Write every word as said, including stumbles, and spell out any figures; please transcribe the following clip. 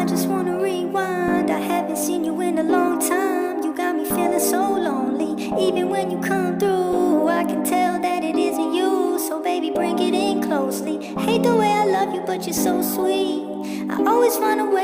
just wanna rewind. I haven't seen you in a long time. You got me feeling so lonely. Even when you come through, I can tell that it isn't you. So baby, bring it in closely. Hate the way I love you, but you're so sweet. I always find a way